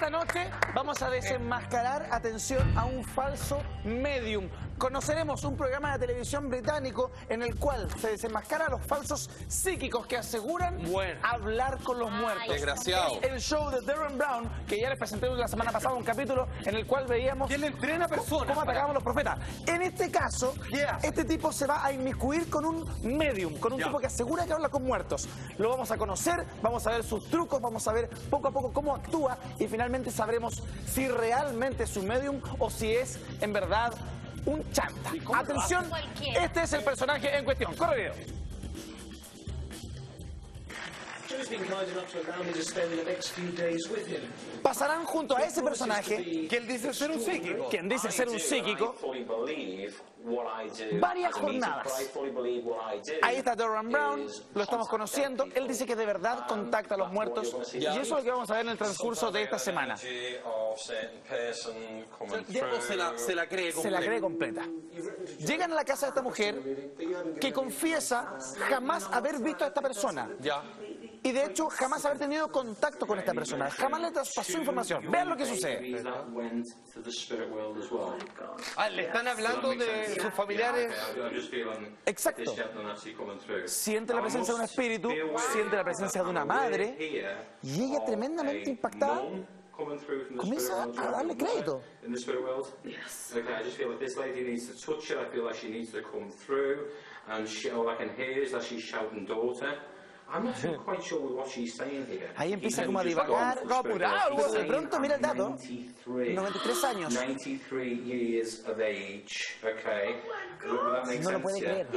Esta noche vamos a desenmascarar, atención, a un falso medium. Conoceremos un programa de televisión británico en el cual se desenmascara a los falsos psíquicos que aseguran hablar con los muertos. Desgraciado. Es el show de Darren Brown, que ya les presenté la semana pasada un capítulo en el cual veíamos ¿quién le entrena a personas? cómo atacaban los profetas. En este caso, este tipo se va a inmiscuir con un medium, con un tipo que asegura que habla con muertos. Lo vamos a conocer, vamos a ver sus trucos, vamos a ver poco a poco cómo actúa y finalmente sabremos si realmente es un medium o si es en verdad un chanta. Atención, este es el personaje en cuestión. Corre video. Pasarán junto a ese personaje, que él dice ser un psíquico, quien dice ser un psíquico, varias jornadas. Ahí está Darren Brown, lo estamos conociendo. Él dice que de verdad contacta a los muertos y eso es lo que vamos a ver en el transcurso de esta semana. Diego se la cree completa. Se la cree completa. Llegan a la casa de esta mujer que confiesa jamás haber visto a esta persona. Y de hecho jamás haber tenido contacto con esta persona. Jamás le traspasó información. Vean lo que sucede. Le están hablando de sus familiares. Exacto. Siente la presencia de un espíritu, siente la presencia de una madre y ella, tremendamente impactada, comienza a darle crédito. Ahí empieza como a divagar, apurado, de pronto mira el dato, 93 años. No lo puede creer.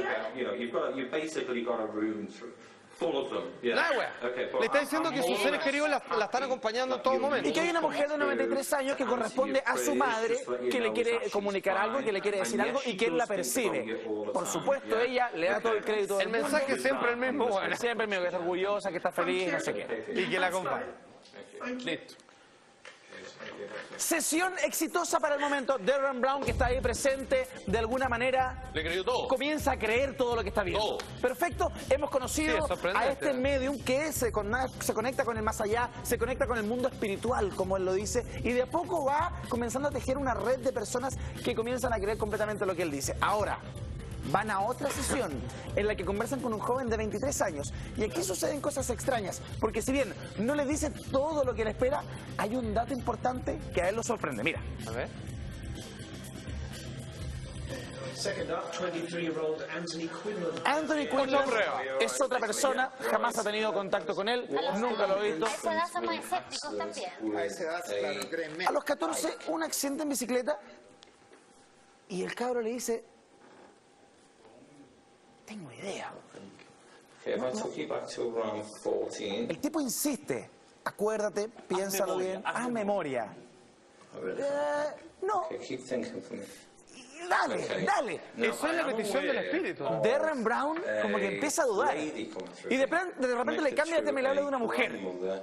Le está diciendo que sus seres queridos la están acompañando en todo momento. Y que hay una mujer de 93 años que corresponde a su madre, que le quiere comunicar algo, que le quiere decir algo y que él la percibe. Por supuesto, ella le da todo el crédito. El mensaje es siempre el mismo. Siempre el mismo, que está orgullosa, que está feliz, no sé qué. Y que la acompaña. Listo. Sesión exitosa para el momento. Darren Brown, que está ahí presente, de alguna manera le creyó todo. Comienza a creer todo lo que está viendo. Perfecto, hemos conocido a este medium que se conecta con el más allá, se conecta con el mundo espiritual, como él lo dice, y de a poco va comenzando a tejer una red de personas que comienzan a creer completamente lo que él dice. Ahora van a otra sesión en la que conversan con un joven de 23 años. Y aquí suceden cosas extrañas, porque si bien no le dice todo lo que le espera, hay un dato importante que a él lo sorprende. Mira. A ver. Anthony Quinlan es otra persona, jamás ha tenido contacto con él, nunca lo he visto. A esa edad somos escépticos también. A los 14, un accidente en bicicleta y el cabro le dice: tengo idea. El tipo insiste: acuérdate, piénsalo bien, haz memoria. No. Dale. Eso es la petición del espíritu. Darren Brown como que empieza a dudar. Y de repente le cambia el tema y le habla de una mujer.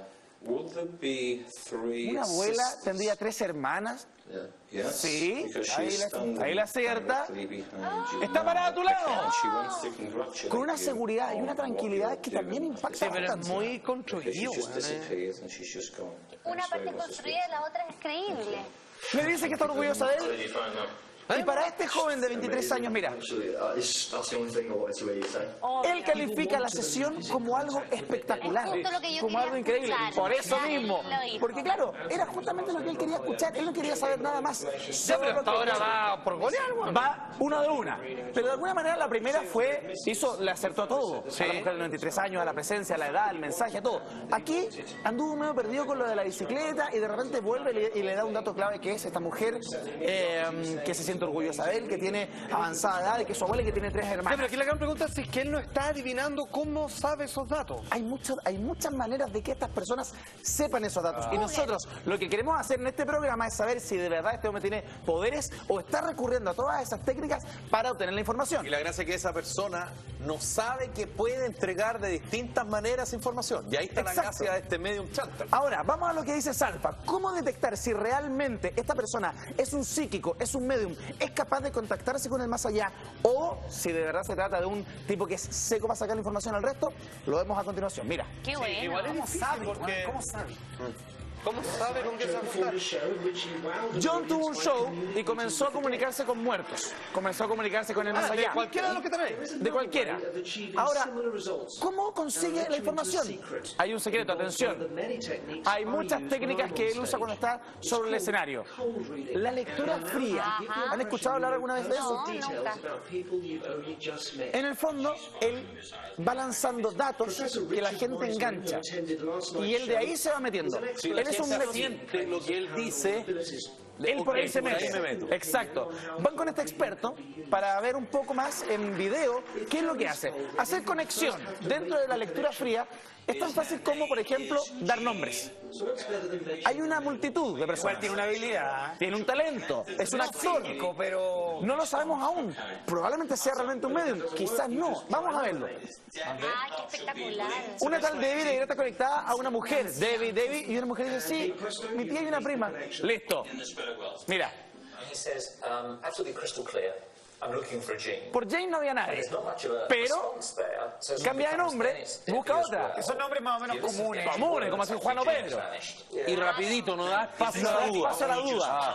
Una abuela tendría 3 hermanas. Sí, ahí la acierta. Está parada a tu lado. Con una seguridad y una tranquilidad que también impacta bastante. Pero es muy construido. Una parte es construida y la otra es creíble. Le dice que está orgullosa de él. Y para este joven de 23 años, mira, él califica la sesión como algo espectacular, como algo increíble. Por eso mismo, porque claro, era justamente lo que él quería escuchar. Él no quería saber nada más. Pero hasta ahora va por golear, va una de una. Pero de alguna manera la primera le acertó a todo. A la mujer de 93 años, a la presencia, a la edad, al mensaje, a todo. Aquí anduvo medio perdido con lo de la bicicleta y de repente vuelve y le da un dato clave, que es esta mujer que se siente orgullosa de él, que tiene avanzada edad y que su abuela que tiene 3 hermanas. Pero aquí la gran pregunta es si es que él no está adivinando cómo sabe esos datos. Hay muchas maneras de que estas personas sepan esos datos. Y nosotros lo que queremos hacer en este programa es saber si de verdad este hombre tiene poderes o está recurriendo a todas esas técnicas para obtener la información. Y la gracia es que esa persona no sabe que puede entregar de distintas maneras información. Y ahí está la gracia de este medium chanta. Ahora, vamos a lo que dice Salpa. ¿Cómo detectar si realmente esta persona es un psíquico, es un medium, es capaz de contactarse con el más allá, o si de verdad se trata de un tipo que es seco para sacar la información al resto? Lo vemos a continuación. Mira. Qué bueno. Igual es difícil porque... ¿Cómo sabe? ¿Cómo sabe con qué se va a juntar? John tuvo un show y comenzó a comunicarse con muertos. Comenzó a comunicarse con el más allá. De cualquiera de los que tenéis. De cualquiera. Ahora, ¿cómo consigue la información? Hay un secreto, atención. Hay muchas técnicas que él usa cuando está sobre el escenario. La lectura fría. ¿Han escuchado hablar alguna vez de eso? No, nunca. En el fondo, él va lanzando datos que la gente engancha. Y él de ahí se va metiendo. Si la gente siente lo que él dice, él por ahí se por ahí mete. me meto. Exacto. Van con este experto para ver un poco más en video qué es lo que hace. Hacer conexión dentro de la lectura fría es tan fácil como, por ejemplo, dar nombres. Hay una multitud de personas. Tiene una habilidad. Tiene un talento. Es un actor. Pero No lo sabemos aún. Probablemente sea realmente un medium. Quizás no. Vamos a verlo. Ay, qué espectacular. Una tal Debbie debería estar conectada a una mujer. Debbie. Y una mujer dice, sí, mi tía y una prima. Listo. Mira. He says, absolutely crystal clear. I'm looking for a Jane. Por Jane no había nadie. There's not much of a Pero response there. So as cambia de becomes nombre, Dennis, busca Debbie as otra. well. son nombres más o menos comunes. Comunes, como así Juan o Pedro. y rapidito, no da paso a la duda. Paso a la duda.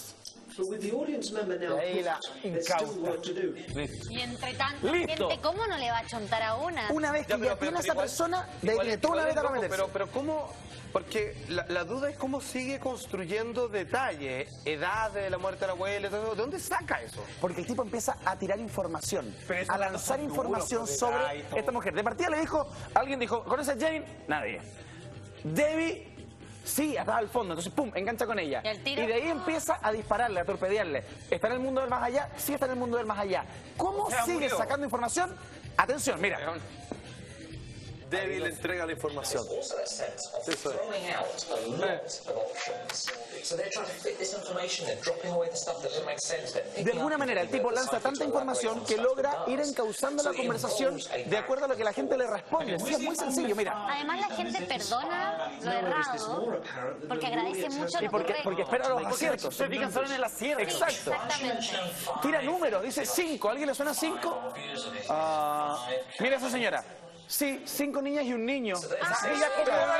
Ahí la incauta. Y entre tanta Listo. gente, ¿cómo no le va a chontar a una? Una vez que ya tiene a esa persona, de toda una vez para meterse. Pero ¿cómo? Porque la duda es cómo sigue construyendo detalles, edad de la muerte de la abuela, todo eso. ¿De dónde saca eso? Porque el tipo empieza a tirar información, Pero eso a lanzar está información duro, sobre detalles, todo. esta mujer. De partida le dijo, alguien dijo, ¿conoces a Jane? Nadie. Debbie, sí, hasta al fondo. Entonces, pum, engancha con ella. ¿Y el tiro? Y de ahí empieza a dispararle, a torpedearle. ¿Está en el mundo del más allá? Sí, está en el mundo del más allá. ¿Cómo Ya sigue murió. sacando información? Atención, mira. Debbie le entrega la información. Also that sense of throwing out a lot of options. So they're trying to fit this information, they're dropping away the stuff that doesn't make sense. De alguna manera, el tipo lanza tanta información que logra ir encauzando la conversación de acuerdo a lo que la gente le responde. Sí, es muy sencillo, mira. Además, la gente perdona lo errado porque agradece mucho Y lo porque correcto. espera los aciertos. Se fijan solo en el acierto. Exacto. Exactamente. Tira números, dice 5. ¿Alguien le suena 5? Mira esa señora. Sí, 5 niñas y un niño. Ella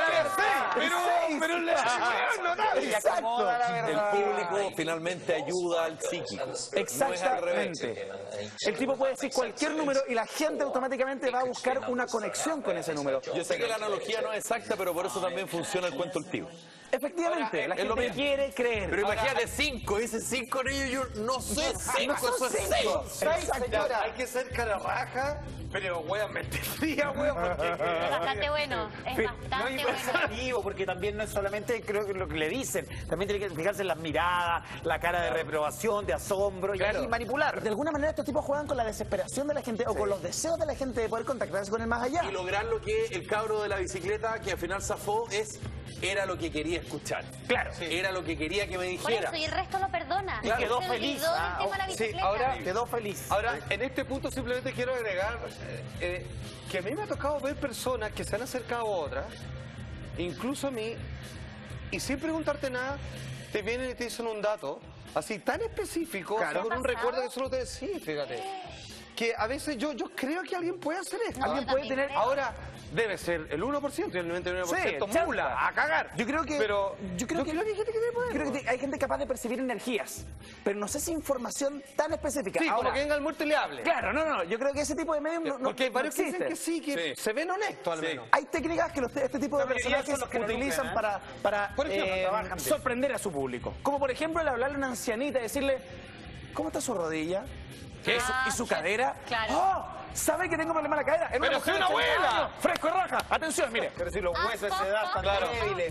Pero Ella acomoda la El verdad. público finalmente ayuda al psíquico. No es al revés. Exactamente. El tipo puede decir cualquier número y la gente automáticamente va a buscar una conexión con ese número. Yo sé que la analogía no es exacta, pero por eso también funciona el cuento del tío. Efectivamente, la es lo gente mismo. quiere creer. Pero imagínate 5, dice 5 niños, yo no sé 5, eso es 6. señora, hay que ser cara raja, pero weón, mentiría, weón. Es bastante bueno. Es No, bastante y bueno. pensativo, porque también no es solamente creo que lo que le dicen, también tiene que fijarse en las miradas, la cara de reprobación, de asombro y ahí manipular. De alguna manera estos tipos juegan con la desesperación de la gente o con los deseos de la gente de poder contactarse con el más allá. Y lograr lo que el cabro de la bicicleta, que al final zafó, era lo que quería escuchar. Claro. Era lo que quería que me Por dijera. eso, y el resto lo perdona. Y quedó Se feliz. olvidó del tema de la sí, bicicleta. ahora Quedó feliz. Ahora, en este punto simplemente quiero agregar que a mí me ha tocado ver personas que se han acercado a otras, incluso a mí, y sin preguntarte nada, te vienen y te dicen un dato así tan específico, así con un recuerdo que solo te decís, fíjate. Que a veces yo creo que alguien puede hacer esto. No, Alguien yo puede también tener. creo. Ahora, debe ser el 1% y el 99% Sí, mula, a cagar. Yo creo que Pero yo creo que hay gente que tiene poder. yo creo que hay gente capaz de percibir energías, pero no sé si información tan específica. Sí, Ahora, como que venga el muerto y le hable. claro, no, yo creo que ese tipo de medium no, Porque hay no varios que dicen existe. que sí, que Sí. se ven honestos al Sí. menos. Hay técnicas que este tipo de La mayoría personajes son los que no utilizan lucran, para Por ejemplo, trabajan de eso. sorprender a su público. Como por ejemplo el hablarle a una ancianita y decirle, ¿cómo está su rodilla? ¿Qué? ¿Y su cadera? Claro. ¡Oh! ¿Sabe que tengo problema en la cadera? En ¡Pero mujer soy una de 80 abuela! años, ¡fresco y raja! Atención, mire. Pero si los huesos de esa edad están débiles.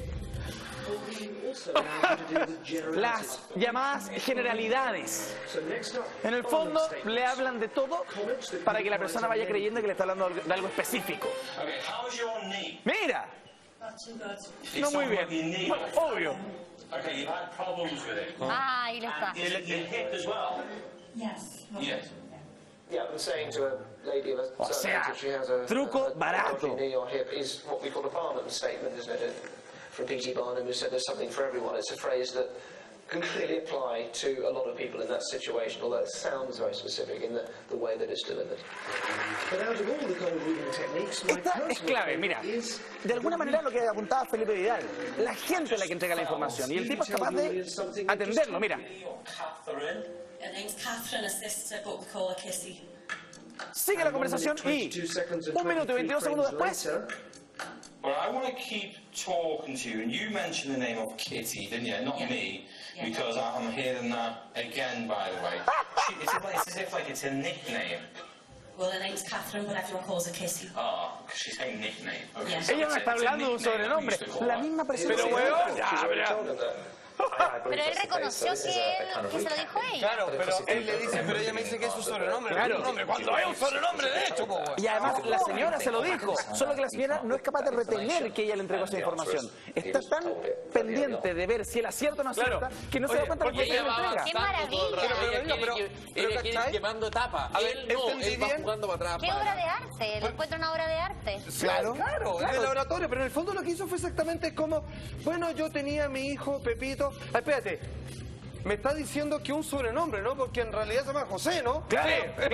Las llamadas generalidades. En el fondo le hablan de todo para que la persona vaya creyendo que le está hablando de algo específico. Okay, how's your knee? Mira, It's no muy not with your bien. knee. Bueno, obvio. Okay, you've had problems with it. Ah, ahí lo está. Is it your hip as well? Yes. Yes. Yeah, I'm saying to a lady of a O certain sea, age, if she has a truco a barato. dodgy knee or hip, is what we call a Barnum statement, isn't it? From P.T. Barnum, who said there's something for everyone. It's a phrase that can clearly apply to a lot of people in that situation, although it sounds very specific in the way that it's delivered. But out of all the cold reading techniques, my Esta es clave, mira, de alguna manera lo que apuntaba Felipe Vidal, la gente es la que entrega la información y el tipo es capaz de atenderlo, mira. Her name's Catherine, a sister, but we call her Kissy. Sigue la conversación y 1 minuto y 22 segundos después. Well, I want to keep talking to you, and you mentioned the name of Kitty, didn't you? Not me, because I'm hearing that again, by the way. It's as if like it's a nickname. Well, her name's Catherine, but everyone calls her Kissy. Oh, because she's saying nickname. Okay, Yeah. so Ella me está hablando de un sobrenombre, la misma persona. Pero weón, Pero él reconoció que se lo dijo ella. Claro, pero él le dice, pero ella me dice que es su sobrenombre. Claro. Cuando hay un sobrenombre, de hecho, po, Y además la señora se lo dijo, solo que la señora no es capaz de retener que ella le entregó esa información. Está tan pendiente de ver si él acierta o no acierta que no se da cuenta de que ella le entrega. ¡Qué maravilla! Ella quiere ir quemando etapas. Él no, él va jugando para atrás. ¡Qué obra de arte! Le encuentro una obra de arte. Claro, en el laboratorio, pero en el fondo lo que hizo fue exactamente como, bueno, yo tenía a mi hijo Pepito. Ah, espérate, me está diciendo que un sobrenombre, ¿no? Porque en realidad se llama José, ¿no? Claro,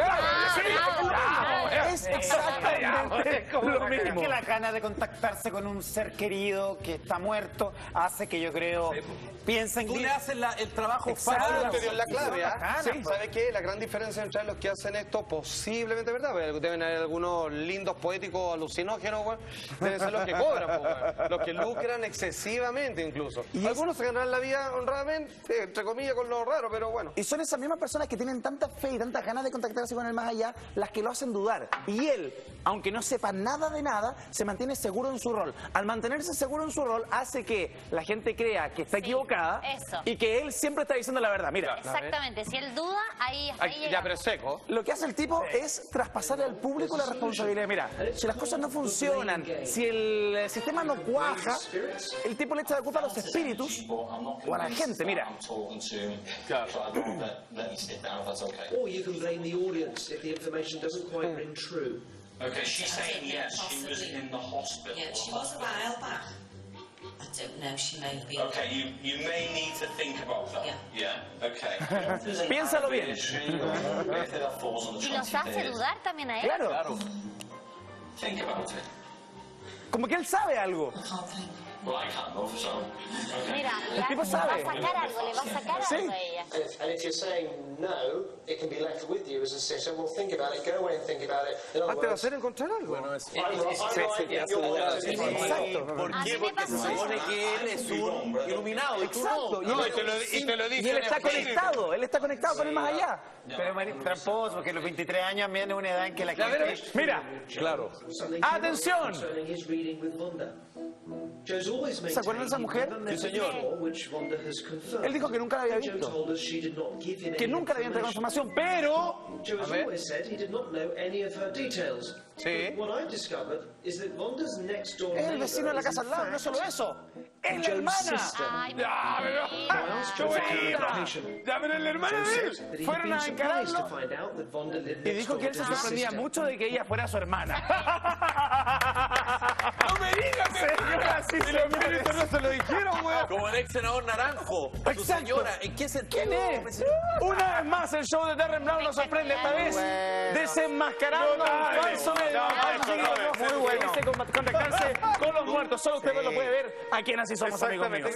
es exactamente lo Es mismo. que la gana de contactarse con un ser querido que está muerto hace que yo creo piensen Tú que le haces el trabajo Exacto. fácil. Te dio la clave, ¿ah? Bacana, Sí, pues. ¿sabes qué? La gran diferencia entre los que hacen esto, posiblemente, ¿verdad? Porque deben haber algunos lindos poéticos alucinógenos, güey. Deben ser los que cobran, güey. Los que lucran excesivamente, incluso. Y algunos se ganan la vida honradamente, entre comillas, con lo raro, pero bueno. Y son esas mismas personas que tienen tanta fe y tantas ganas de contactarse con el más allá las que lo hacen dudar. Y él, aunque no sepa nada de nada, se mantiene seguro en su rol. Al mantenerse seguro en su rol, hace que la gente crea que está equivocada eso. y que él siempre está diciendo la verdad. Mira, Exactamente. Si él duda, ahí Ya, llega. pero es seco. lo que hace el tipo es traspasarle al público la responsabilidad. Mira, si las cosas no funcionan, si el sistema no cuaja, el tipo le echa la culpa a los espíritus o a la gente. Mira, Or you can blame the audience if the information doesn't quite ring true. Okay, she's saying yes, she was in the hospital. Yeah, she was a while back. I don't know, she may have been. Okay, you may need to think about that. Yeah. Okay. Piénsalo bien. Y los hace dudar también a él. claro, Think about it. como que él sabe algo. I can't think. Well, I can't know, so. Okay. Mira, tipo le va a sabe. sacar algo, le va a sacar Sí. algo a ella. And if you're saying no, it can be left with you as a sitter. Well, think about it. Go away and think about it. In other Ah, te va a words, hacer encontrar algo. Bueno, es I'm right, you're wrong. Exacto. ¿Por A qué? mí me Porque se pasó supone eso. que él es un iluminado y tú no. Exacto. Y él, dice él está conectado, él está conectado con el más allá. Pero tramposo, porque los 23 años también es una edad en que la gente... Mira, Claro. ¡atención! Concerning his reading with Wanda. Joe's always ¿Se acuerdan de esa mujer? Sí, señor. Which Wanda has confirmed. Él dijo que nunca la había Joe visto, told us she did not give him que any nunca le había entregado información, pero Joe has always said he did not know any of her details. Sí. But what I've discovered is that Wanda's next door es el neighbor vecino de la is in casa al lado, no fact solo eso, es la Joe's hermana. sister. Ay, ¡Qué bonita! Ya, pero la hermana de That él he'd fueron been a surprised encararlo to find out that Wanda lived y next dijo que door él se to his sorprendía sister. mucho de que ella fuera su hermana. ¡No me digas, Señora, sí, señores. No se lo dijeron, güey. Como el ex senador Naranjo. Su Exacto. señora, ¿en qué sentido? ¿Quién es? Una vez más el show de Darren Brown nos sorprende, esta vez desenmascarando un falso medio. Muy bueno. Contactarse con los muertos. Solo usted lo puede ver aquí en Así Somos, amigos míos.